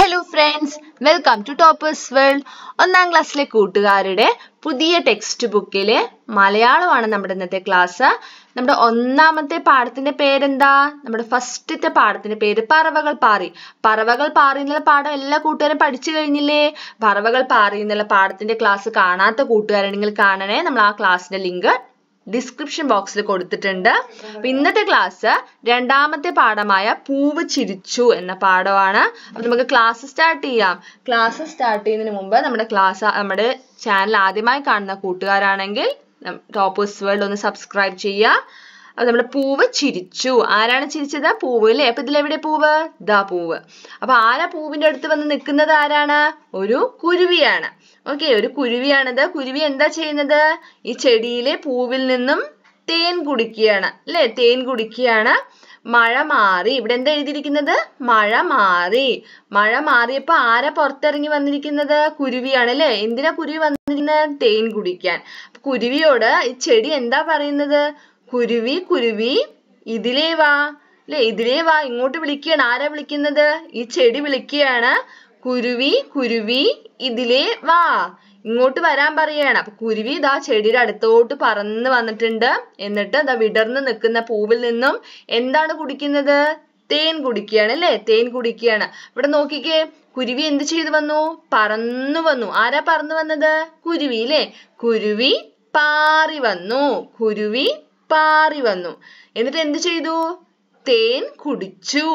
Hello friends, welcome to Toppers World. ഒന്നാം ക്ലാസ്സിലെ കൂട്ടുകാരുടെ പുതിയ ടെക്സ്റ്റ് ബുക്കിലെ മലയാളമാണ് നമ്മുടെ ഇന്നത്തെ ക്ലാസ്. നമ്മുടെ ഒന്നാമത്തെ പാഠത്തിന്റെ പേരെന്താ? നമ്മുടെ ഫസ്റ്റത്തെ പാഠത്തിന്റെ പേര് പറവകൾ പാറി. പറവകൾ പാറി എന്നുള്ള പാഠം എല്ലാ കൂട്ടുകാരും പഠിച്ചു കഴിഞ്ഞില്ലേ? പറവകൾ പാറി എന്നുള്ള പാഠത്തിന്റെ ക്ലാസ് കാണാത്ത കൂട്ടുകാരുണ്ടെങ്കിൽ കാണണേ. നമ്മൾ ആ ക്ലാസ്സിന്റെ ലിങ്ക് ഡിസ്ക്രിപ്ഷൻ ബോക്സിൽ കൊടുത്തിട്ടുണ്ട്. അപ്പൊ ഇന്നത്തെ ക്ലാസ് രണ്ടാമത്തെ പാഠമായ പൂവ് ചിരിച്ചു എന്ന പാഠമാണ്. അപ്പൊ നമുക്ക് ക്ലാസ് സ്റ്റാർട്ട് ചെയ്യാം. ക്ലാസ് സ്റ്റാർട്ട് ചെയ്യുന്നതിന് മുമ്പ് നമ്മുടെ ചാനൽ ആദ്യമായി കാണുന്ന കൂട്ടുകാരാണെങ്കിൽ ടോപ്പേഴ്സ് വേൾഡ് ഒന്ന് സബ്സ്ക്രൈബ് ചെയ്യുക. അപ്പൊ നമ്മുടെ പൂവ് ചിരിച്ചു. ആരാണ് ചിരിച്ചത്? പൂവ് അല്ലേ? അപ്പൊ ഇതിലെവിടെ പൂവ്? ദാ പൂവ്. അപ്പൊ ആരാ പൂവിന്റെ അടുത്ത് വന്ന് നിൽക്കുന്നത്? ആരാണ്? ഒരു കുരുവിയാണ്. ഓക്കെ, ഒരു കുരുവിയാണത്. കുരുവി എന്താ ചെയ്യുന്നത്? ഈ ചെടിയിലെ പൂവിൽ നിന്നും തേൻ കുടിക്കുകയാണ് അല്ലെ? തേൻ കുടിക്കുകയാണ്. മഴ മാറി. ഇവിടെ എന്താ എഴുതിയിരിക്കുന്നത്? മഴ മാറി. മഴ മാറിയപ്പോ ആരാ പുറത്തിറങ്ങി വന്നിരിക്കുന്നത്? കുരുവിയാണ് അല്ലെ? എന്തിനാ കുരുവി വന്നിരിക്കുന്നത്? തേൻ കുടിക്കാൻ. കുരുവിയോട് ഈ ചെടി എന്താ പറയുന്നത്? കുരുവി കുരുവി ഇതിലേ വാ അല്ലെ? ഇതിലേ വാ, ഇങ്ങോട്ട് വിളിക്കുകയാണ്. ആരാ വിളിക്കുന്നത്? ഈ ചെടി വിളിക്കുകയാണ്. കുരുവി കുരുവി ഇതിലേ വാ, ഇങ്ങോട്ട് വരാൻ പറയാണ്. അപ്പൊ കുരുവി ഇതാ ചെടിയുടെ അടുത്തോട്ട് പറന്ന് വന്നിട്ടുണ്ട്. എന്നിട്ട് ഇതാ വിടർന്ന് നിൽക്കുന്ന പൂവിൽ നിന്നും എന്താണ് കുടിക്കുന്നത്? തേൻ കുടിക്കുകയാണ് അല്ലെ? തേൻ കുടിക്കുകയാണ്. ഇവിടെ നോക്കിക്കേ, കുരുവി എന്ത് ചെയ്തു വന്നു? പറന്നു വന്നു. ആരാ പറന്നു വന്നത്? കുരുവി അല്ലെ? കുരുവി പാറി വന്നു. കുരുവി പാറി വന്നു. എന്നിട്ട് എന്ത് ചെയ്തു? തേൻ കുടിച്ചു.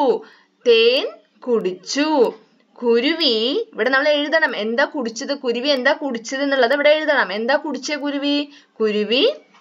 തേൻ കുടിച്ചു. കുരുവി, ഇവിടെ നമ്മൾ എഴുതണം എന്താ കുടിച്ചത്. കുരുവി എന്താ കുടിച്ചത് എന്നുള്ളത് ഇവിടെ എഴുതണം. എന്താ കുടിച്ചേ കുരുവി? കുരുവി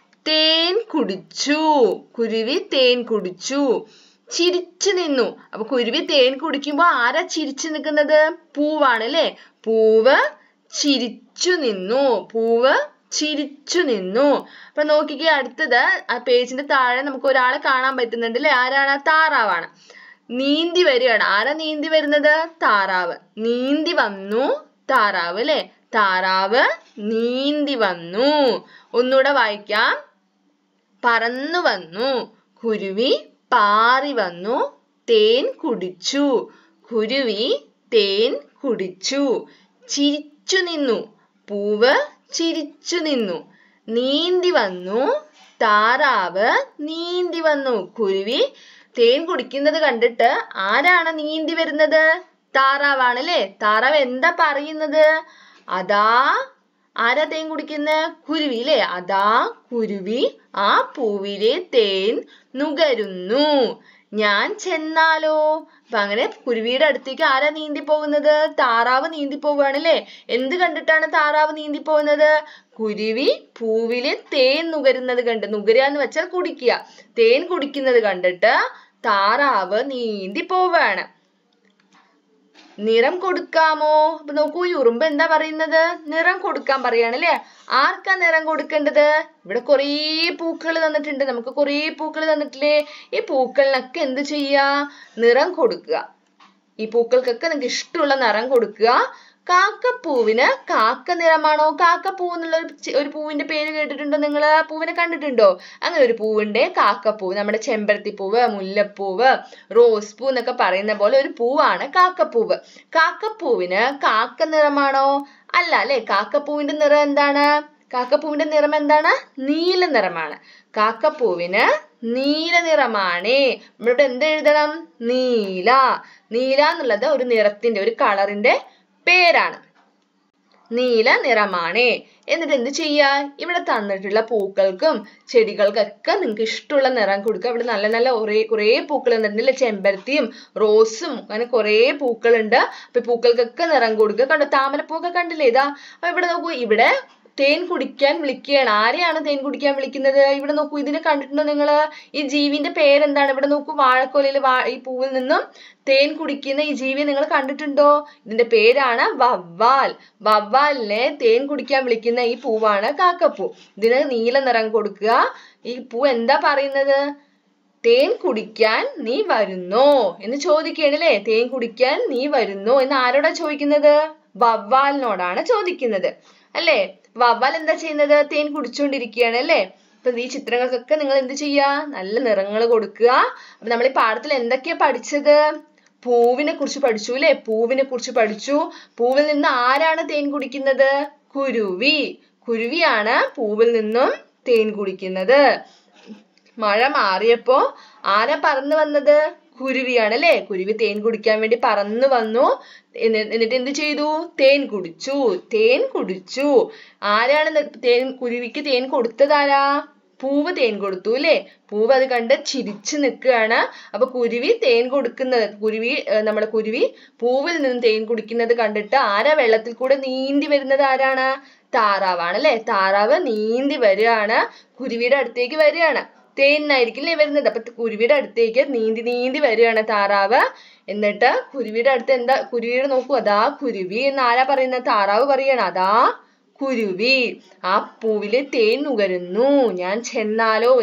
തേൻ കുടിച്ചു. കുരുവി തേൻ കുടിച്ചു. ചിരിച്ചു നിന്നു. അപ്പൊ കുരുവി തേൻ കുടിക്കുമ്പോ ആരാ ചിരിച്ചു നിൽക്കുന്നത്? പൂവാണ് അല്ലെ? പൂവ് ചിരിച്ചു നിന്നു. പൂവ് ചിരിച്ചു നിന്നു. അപ്പൊ നോക്കിക്കേ, അടുത്തത് ആ പേജിന്റെ താഴെ നമുക്ക് ഒരാളെ കാണാൻ പറ്റുന്നുണ്ട് അല്ലെ? ആരാണ്? താറാവാണ്. നീന്തി വരികയാണ്. ആരാ നീന്തി വരുന്നത്? താറാവ്. നീന്തി വന്നു താറാവ് അല്ലെ? താറാവ് നീന്തി വന്നു. ഒന്നുകൂടെ വായിക്കാം. പറന്നു വന്നു. കുരുവി പാറി വന്നു. തേൻ കുടിച്ചു. കുരുവി തേൻ കുടിച്ചു. ചിരിച്ചു നിന്നു. പൂവ് ചിരിച്ചു നിന്നു. നീന്തി വന്നു. താറാവ് നീന്തി വന്നു. കുരുവി തേൻ കുടിക്കുന്നത് കണ്ടിട്ട് ആരാണ് നീന്തി വരുന്നത്? താറാവാണ് അല്ലെ? താറാവ് എന്താ പറയുന്നത്? അതാ ആരാ തേൻ കുടിക്കുന്ന? കുരുവി അല്ലെ? അതാ കുരുവി ആ പൂവിലെ തേൻ നുകരുന്നു. ഞാൻ ചെന്നാലോ? അപ്പൊ അങ്ങനെ കുരുവിയുടെ അടുത്തേക്ക് ആരാ നീന്തി പോകുന്നത്? താറാവ് നീന്തി പോവുകയാണ് അല്ലെ? എന്ത് കണ്ടിട്ടാണ് താറാവ് നീന്തി പോകുന്നത്? കുരുവി പൂവില് തേൻ നുകരുന്നത് കണ്ട്. നുകരുക എന്ന് വെച്ചാൽ കുടിക്കുക. തേൻ കുടിക്കുന്നത് കണ്ടിട്ട് താറാവ് നീന്തി പോവുകയാണ്. നിറം കൊടുക്കാമോ? അപ്പൊ നോക്കൂ, ഈ ഉറുമ്പ് എന്താ പറയുന്നത്? നിറം കൊടുക്കാൻ പറയാണ് അല്ലെ? ആർക്കാ നിറം കൊടുക്കേണ്ടത്? ഇവിടെ കുറേ പൂക്കൾ തന്നിട്ടുണ്ട്. നമുക്ക് കുറേ പൂക്കൾ തന്നിട്ടില്ലേ? ഈ പൂക്കളിനൊക്കെ എന്ത് ചെയ്യാ? നിറം കൊടുക്കുക. ഈ പൂക്കൾക്കൊക്കെ നിങ്ങൾക്ക് ഇഷ്ടമുള്ള നിറം കൊടുക്കുക. കാക്കപ്പൂവിന് കാക്ക നിറമാണോ? കാക്കപ്പൂ എന്നുള്ള ഒരു പൂവിന്റെ പേര് കേട്ടിട്ടുണ്ടോ നിങ്ങൾ? പൂവിനെ കണ്ടിട്ടുണ്ടോ? അങ്ങനെ ഒരു പൂവുണ്ട്, കാക്കപ്പൂവ്. നമ്മുടെ ചെമ്പരത്തിപ്പൂവ്, മുല്ലപ്പൂവ്, റോസ് പൂ എന്നൊക്കെ പറയുന്ന പോലെ ഒരു പൂവാണ് കാക്കപ്പൂവ്. കാക്കപ്പൂവിന് കാക്ക നിറമാണോ? അല്ല അല്ലെ? കാക്കപ്പൂവിന്റെ നിറം എന്താണ്? കാക്കപ്പൂവിന്റെ നിറം എന്താണ്? നീല നിറമാണ്. കാക്കപ്പൂവിന് നീല നിറമാണ്. നമ്മളിവിടെ എന്ത് എഴുതണം? നീല. നീല എന്നുള്ളത് ഒരു നിറത്തിന്റെ, ഒരു കളറിന്റെ പേരാണ്. നീല നിറമാണ്. എന്നിട്ട് എന്ത് ചെയ്യാ? ഇവിടെ തന്നിട്ടുള്ള പൂക്കൾക്കും ചെടികൾക്കൊക്കെ നിങ്ങൾക്ക് ഇഷ്ടമുള്ള നിറം കൊടുക്കുക. ഇവിടെ നല്ല നല്ല കുറേ പൂക്കൾ തന്നിട്ടുണ്ട്. ചെമ്പരത്തിയും റോസും അങ്ങനെ കുറേ പൂക്കളുണ്ട്. അപ്പൊ പൂക്കൾക്കൊക്കെ നിറം കൊടുക്കുക. കണ്ടോ? താമരപ്പൂക്കെ കണ്ടില്ലേ? ഇതാ. അപ്പൊ ഇവിടെ നോക്കൂ, ഇവിടെ തേൻ കുടിക്കാൻ വിളിക്കുകയാണ്. ആരെയാണ് തേൻ കുടിക്കാൻ വിളിക്കുന്നത്? ഇവിടെ നോക്കൂ, ഇതിനെ കണ്ടിട്ടുണ്ടോ നിങ്ങള്? ഈ ജീവിന്റെ പേരെന്താണ്? ഇവിടെ നോക്കൂ, വാഴക്കൊലയിൽ ഈ പൂവിൽ നിന്നും തേൻ കുടിക്കുന്ന ഈ ജീവിയെ നിങ്ങൾ കണ്ടിട്ടുണ്ടോ? ഇതിന്റെ പേരാണ് വവ്വാൽ. വവ്വാലിനെ തേൻ കുടിക്കാൻ വിളിക്കുന്ന ഈ പൂവാണ് കാക്കപ്പൂ. ഇതിന് നീല നിറം കൊടുക്കുക. ഈ പൂ എന്താ പറയുന്നത്? തേൻ കുടിക്കാൻ നീ വരുന്നോ എന്ന് ചോദിക്കുകയാണ് അല്ലെ? തേൻ കുടിക്കാൻ നീ വരുന്നോ എന്ന് ആരോടാ ചോദിക്കുന്നത്? വവ്വാലിനോടാണ് ചോദിക്കുന്നത് അല്ലെ? വവ്വാൽ എന്താ ചെയ്യുന്നത്? തേൻ കുടിച്ചുകൊണ്ടിരിക്കുകയാണ് അല്ലെ? അപ്പൊ ഈ ചിത്രങ്ങൾക്കൊക്കെ നിങ്ങൾ എന്ത് ചെയ്യുക? നല്ല നിറങ്ങൾ കൊടുക്കുക. അപ്പൊ നമ്മൾ ഈ പാഠത്തിൽ എന്തൊക്കെയാ പഠിച്ചത്? പൂവിനെ കുറിച്ച് പഠിച്ചു അല്ലേ? പൂവിനെ കുറിച്ച് പഠിച്ചു. പൂവിൽ നിന്ന് ആരാണ് തേൻ കുടിക്കുന്നത്? കുരുവി. കുരുവിയാണ് പൂവിൽ നിന്നും തേൻ കുടിക്കുന്നത്. മഴ മാറിയപ്പോ ആരാ പറന്നു വന്നത്? കുരുവിയാണ് അല്ലേ? കുരുവി തേൻ കുടിക്കാൻ വേണ്ടി പറന്നു വന്നു. എന്നിട്ട് എന്ത് ചെയ്തു? തേൻ കുടിച്ചു. തേൻ കുടിച്ചു. ആരാണ് കുരുവിക്ക് തേൻ കൊടുത്തതാരാ? പൂവ് തേൻ കൊടുത്തു അല്ലേ? പൂവ് അത് കണ്ട് ചിരിച്ചു നിൽക്കുകയാണ്. അപ്പൊ കുരുവി തേൻ കൊടുക്കുന്നത്, നമ്മുടെ കുരുവി പൂവിൽ നിന്ന് തേൻ കുടിക്കുന്നത് കണ്ടിട്ട് ആരാ വെള്ളത്തിൽ കൂടെ നീന്തി വരുന്നത്? ആരാണ്? താറാവാണ് അല്ലേ? താറാവ് നീന്തി വരികയാണ്, കുരുവിയുടെ അടുത്തേക്ക് വരികയാണ്. തേനായിരിക്കും അല്ലേ വരുന്നത്? അപ്പൊ കുരുവിയുടെ അടുത്തേക്ക് നീന്തി വരികയാണ് താറാവ്. എന്നിട്ട് കുരുവിയുടെ അടുത്ത് എന്താ? കുരുവിയുടെ നോക്കൂ, അതാ കുരുവി എന്ന് ആരാ പറയുന്നത്? താറാവ് പറയാണ്, അതാ കുരുവി ആ പൂവില് തേൻ നുകരുന്നു, ഞാൻ ചെന്നാലോ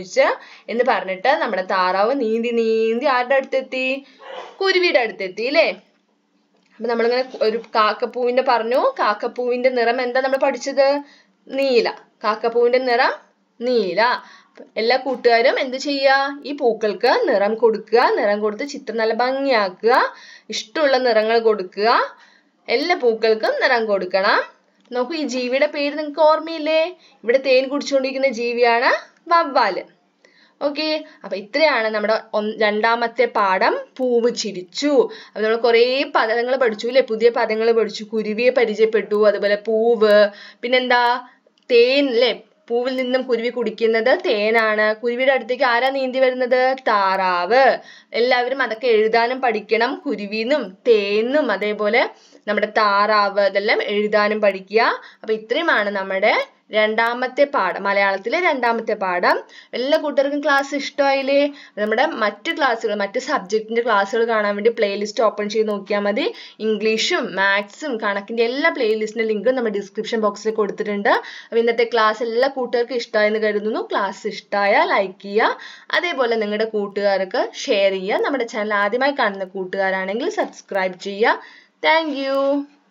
എന്ന് പറഞ്ഞിട്ട് നമ്മുടെ താറാവ് നീന്തി ആരുടെ അടുത്തെത്തി? കുരുവിയുടെ അടുത്തെത്തി അല്ലേ? അപ്പൊ നമ്മളിങ്ങനെ ഒരു കാക്കപ്പൂവിന്റെ പറഞ്ഞു. കാക്കപ്പൂവിന്റെ നിറം എന്താ നമ്മൾ പഠിച്ചത്? നീല. കാക്കപ്പൂവിന്റെ നിറം നീല. എല്ലാ കൂട്ടുകാരും എന്ത് ചെയ്യുക? ഈ പൂക്കൾക്ക് നിറം കൊടുക്കുക. നിറം കൊടുത്ത് ചിത്രം നല്ല ഭംഗിയാക്കുക. ഇഷ്ടമുള്ള നിറങ്ങൾ കൊടുക്കുക. എല്ലാ പൂക്കൾക്കും നിറം കൊടുക്കണം. നോക്കൂ, ഈ ജീവിയുടെ പേര് നിങ്ങൾക്ക് ഓർമ്മയില്ലേ? ഇവിടെ തേൻ കുടിച്ചുകൊണ്ടിരിക്കുന്ന ജീവിയാണ് വവ്വാല്. ഓക്കെ, അപ്പൊ ഇത്രയാണ് നമ്മുടെ രണ്ടാമത്തെ പാഠം, പൂവ് ചിരിച്ചു. അപ്പൊ നമ്മൾ കുറേ പദങ്ങൾ പഠിച്ചു അല്ലെ? പുതിയ പദങ്ങൾ പഠിച്ചു. കുരുവിയെ പരിചയപ്പെട്ടു, അതുപോലെ പൂവ്, പിന്നെന്താ? തേൻ അല്ലെ? പൂവിൽ നിന്നും കുരുവി കുടിക്കുന്നത് തേനാണ്. കുരുവിയുടെ അടുത്തേക്ക് ആരാ നീന്തി വരുന്നത്? താറാവ്. എല്ലാവരും അതൊക്കെ എഴുതാനും പഠിക്കണം. കുരുവിന്നും തേനും അതേപോലെ നമ്മുടെ താറാവ്, ഇതെല്ലാം എഴുതാനും പഠിക്കുക. അപ്പൊ ഇത്രയുമാണ് നമ്മുടെ രണ്ടാമത്തെ പാഠം, മലയാളത്തിലെ രണ്ടാമത്തെ പാഠം. എല്ലാ കൂട്ടുകാർക്കും ക്ലാസ് ഇഷ്ടമായില്ലേ? നമ്മുടെ മറ്റ് സബ്ജക്റ്റിന്റെ ക്ലാസ്സുകൾ കാണാൻ വേണ്ടി പ്ലേലിസ്റ്റ് ഓപ്പൺ ചെയ്ത് നോക്കിയാൽ മതി. ഇംഗ്ലീഷും മാത്സും കണക്കിന്റെ എല്ലാ പ്ലേലിസ്റ്റിന്റെ ലിങ്കും നമ്മുടെ ഡിസ്ക്രിപ്ഷൻ ബോക്സിൽ കൊടുത്തിട്ടുണ്ട്. അപ്പൊ ഇന്നത്തെ ക്ലാസ് എല്ലാ കൂട്ടുകാർക്കും ഇഷ്ടമായെന്ന് കരുതുന്നു. ക്ലാസ് ഇഷ്ടമായാൽ ലൈക്ക് ചെയ്യുക, അതേപോലെ നിങ്ങളുടെ കൂട്ടുകാർക്ക് ഷെയർ ചെയ്യുക. നമ്മുടെ ചാനൽ ആദ്യമായി കാണുന്ന കൂട്ടുകാരാണെങ്കിൽ സബ്സ്ക്രൈബ് ചെയ്യുക. Thank you.